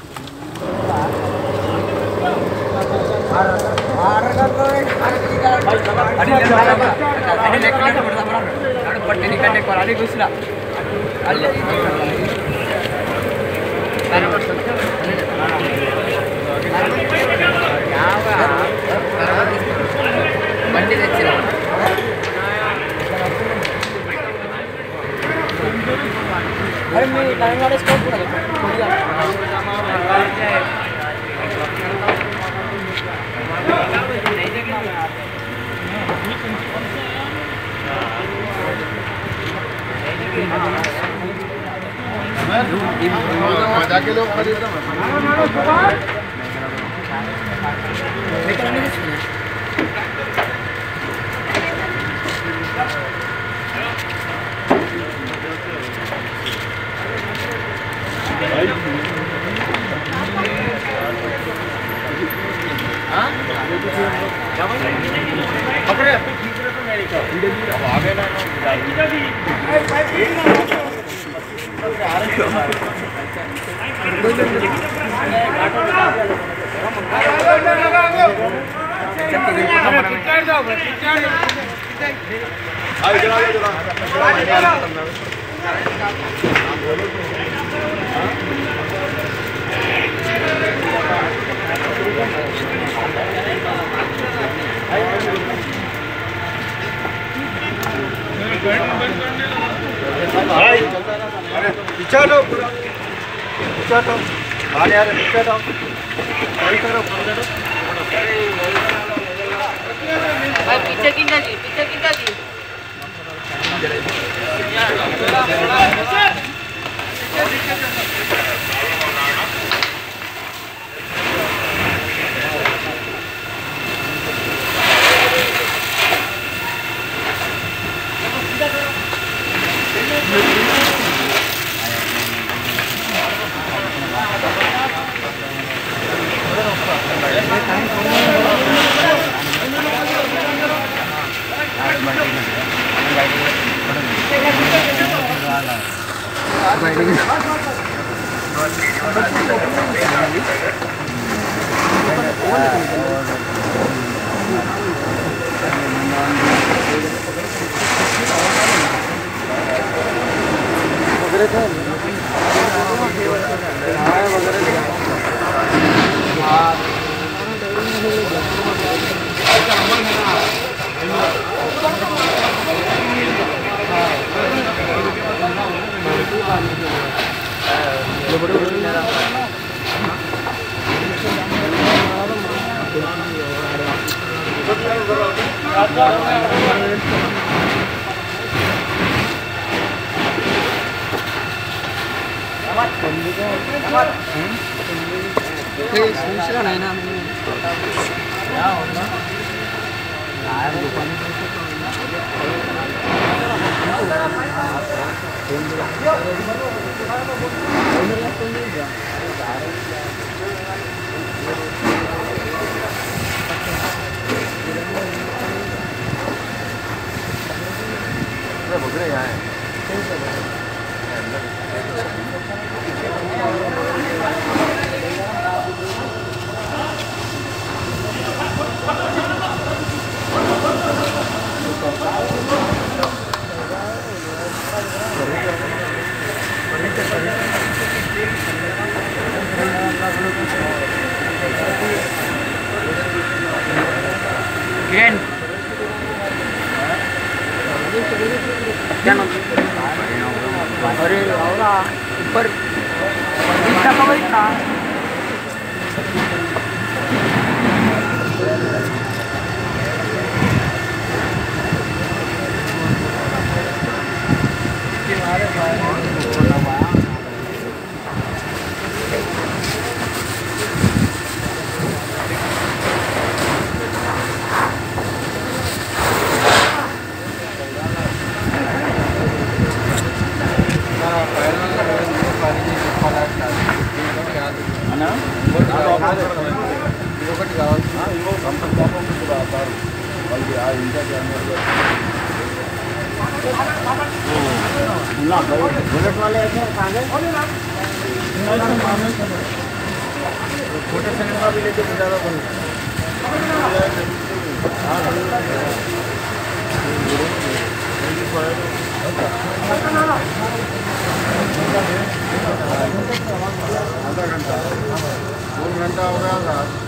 బండి తెచ్చినా अरे मैं टाइम वाले स्टॉप पूरा जाके लोग खरीद रहे पकड़े ठीक रहे तो मेरे को आगे ना पीछे लो पूरा पीछे लो हाँ यार पीछे लो सही करो भाई पीछे कितना जी सूचना नहीं ना अरे ऊपर बुलेट वाले ऐसे छोटे सिनेमा भी लेके ज़्यादा बन आधा घंटा 2 घंटा हो गया था।